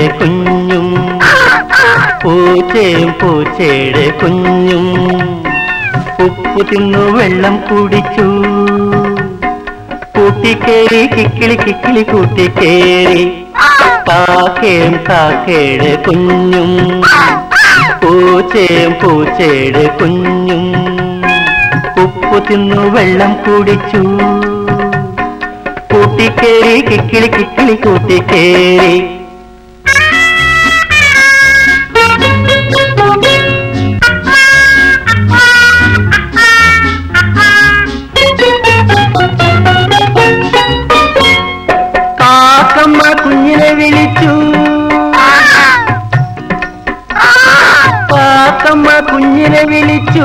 കുഞ്ഞും പൂച്ചയും പൂച്ചയുടെ കുഞ്ഞും ഉപ്പു തിന്നു വെള്ളം കുടിച്ചു. കൂട്ടിക്കേറി കിക്കിളി കിക്കിളി കൂട്ടിക്കേറി കാക്കയും കാക്കയുടെ കുഞ്ഞും പൂച്ചയും പൂച്ചയുടെ കുഞ്ഞും ഉപ്പു തിന്നു വെള്ളം കുടിച്ചു. കൂട്ടിക്കേറി കിക്കിളി കിക്കിളി കൂട്ടിക്കേറി കാക്കമ്മ കുഞ്ഞിനെ വിളിച്ചു. കാക്കമ്മ കുഞ്ഞിനെ വിളിച്ചു.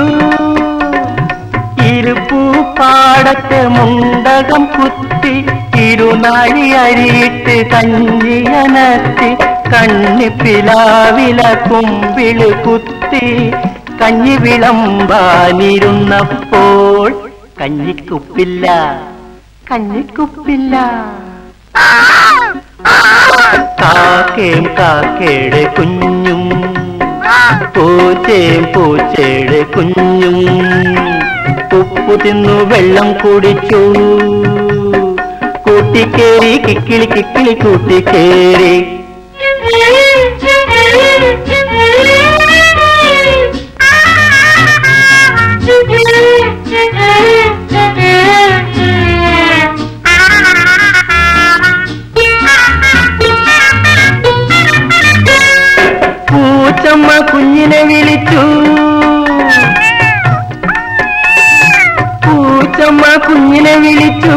ഇരുപ്പൂപ്പാടത്തെ മുണ്ടകം കുത്തി ഇരുനാഴി അരിയിട്ട് കഞ്ഞിയനത്തി കണ്ണിപ്പിലാവില കുമ്പിള് കുത്തി കഞ്ഞി വിളമ്പാനിരുന്നപ്പോൾ കഞ്ഞിക്കുപ്പില്ല കഞ്ഞിക്കുപ്പില്ല. കാക്കയും കാക്കയുടെ കുഞ്ഞും പൂച്ചയും പൂച്ചയുടെ കുഞ്ഞും ഉപ്പു തിന്നു വെള്ളം കുടിച്ചു. കൂട്ടിക്കേറി കിക്കിളി കിക്കിളി കൂട്ടിക്കേറി പൂച്ചമ്മ കുഞ്ഞിനെ വിളിച്ചു. പൂച്ചമ്മ കുഞ്ഞിനെ വിളിച്ചു.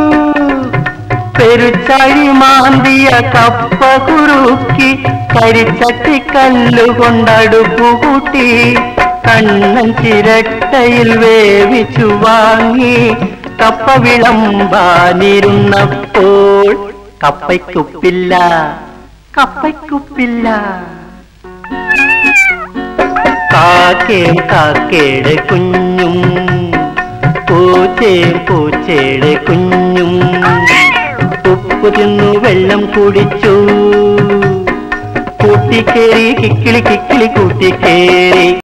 പെരുച്ചാഴി മാന്തിയ കപ്പ കുറുക്കി കരിച്ചട്ടി കല്ലുകൊണ്ടടുപ്പു കൂട്ടി കണ്ണൻ ചിരട്ടയിൽ വേവിച്ചു വാങ്ങി കപ്പ വിളമ്പാനിരുന്നപ്പോൾ കപ്പയ്ക്കുപ്പില്ല കപ്പയ്ക്കുപ്പില്ല. കാക്കയും കാക്കയുടെ കുഞ്ഞും പൂച്ചയും പൂച്ചയുടെ കുഞ്ഞും ഉപ്പു തിന്നു വെള്ളം കുടിച്ചു. കൂട്ടിക്കേറി കിക്കിളി കിക്കിളി കൂട്ടിക്കേറി